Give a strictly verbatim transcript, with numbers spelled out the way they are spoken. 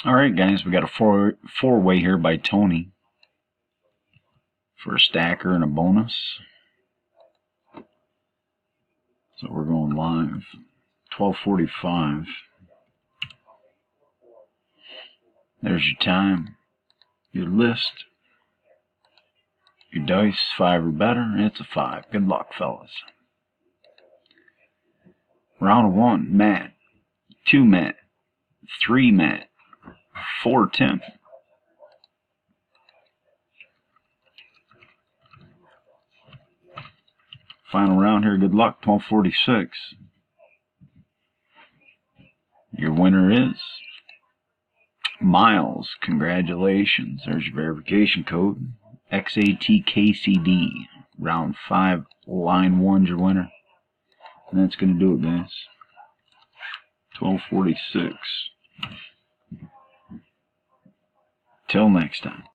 Alright guys, we got a four four way here by Tony for a stacker and a bonus. So we're going live. twelve forty-five. There's your time, your list, your dice, five or better. It's a five. Good luck, fellas. Round one, Matt. Two, Matt. Three, Matt. Four, Tim. Final round here. Good luck. twelve forty-six. Your winner is Miles. Congratulations. There's your verification code. X A T K C D. Round five, line one's your winner. And that's going to do it, guys. twelve forty-six. Till next time.